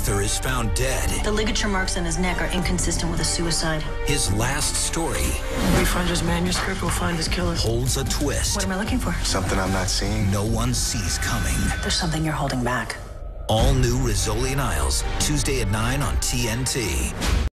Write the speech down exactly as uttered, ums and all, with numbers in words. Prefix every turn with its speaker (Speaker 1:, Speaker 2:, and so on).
Speaker 1: Arthur is found dead.
Speaker 2: The ligature marks on his neck are inconsistent with a suicide.
Speaker 1: His last story
Speaker 3: If we find his manuscript, we'll find his killer.
Speaker 1: holds a twist
Speaker 2: What am I looking for?
Speaker 4: Something I'm not seeing.
Speaker 1: no one sees coming.
Speaker 2: There's something you're holding back.
Speaker 1: All new Rizzoli Isles, Tuesday at nine on T N T.